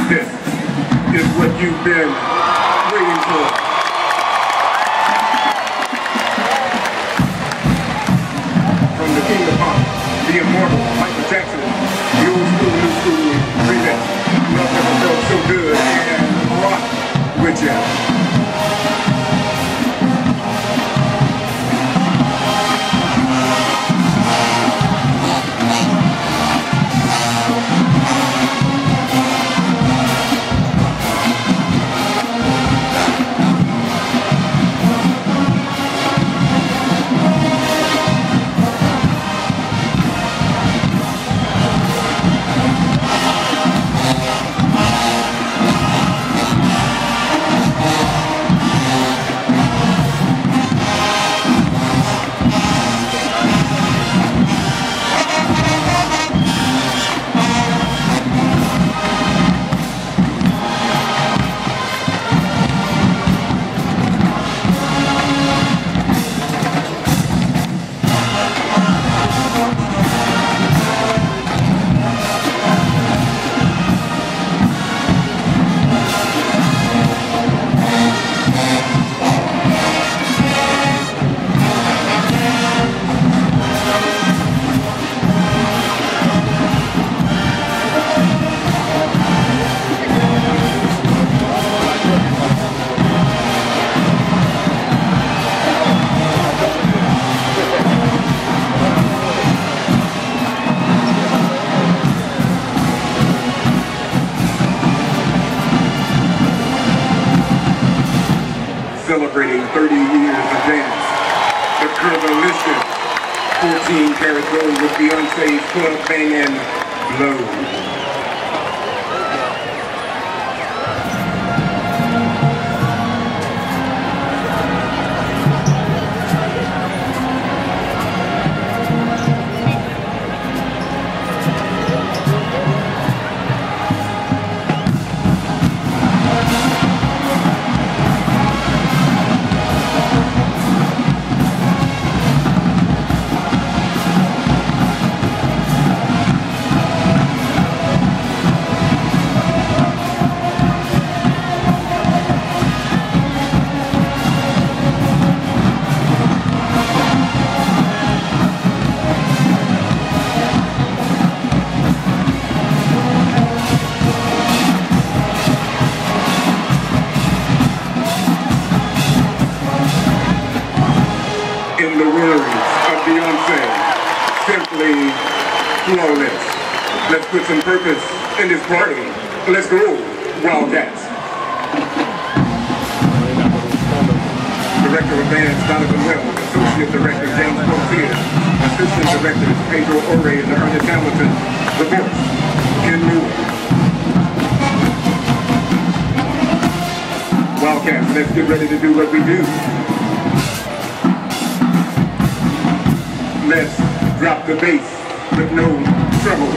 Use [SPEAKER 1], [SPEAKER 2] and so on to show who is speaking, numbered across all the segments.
[SPEAKER 1] This is what you've been waiting for. From the king of pop, the immortal Michael Jackson, the old school, new school, remix. Love never felt so good, and rock with ya. Celebrating 30 years of dance, the Curvilicious 14 Karat Gold with Beyonce's club banging Blow. In the words of Beyonce, simply flawless. Let's put some purpose in this party. Let's go, Wildcats. Director of Bands, Donovan Wells. Associate Director, James Portier. Assistant Directors, Pedro Ore and Ernest Hamilton. The voice, Ken Moore. Wildcats, let's get ready to do what we do. Let's drop the bass with no trouble.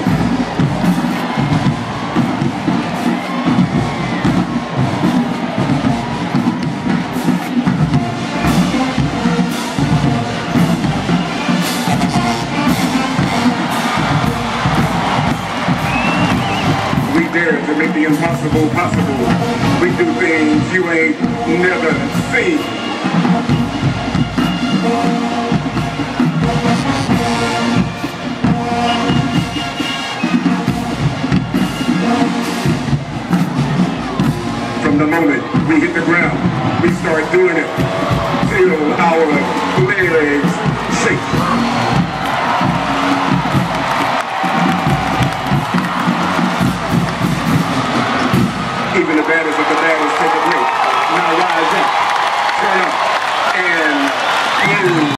[SPEAKER 1] We dare to make the impossible possible. We do things you ain't never seen. From the moment we hit the ground, we start doing it till our legs shake. Even the baddest of the baddest take a break. Now rise up, turn up, and you.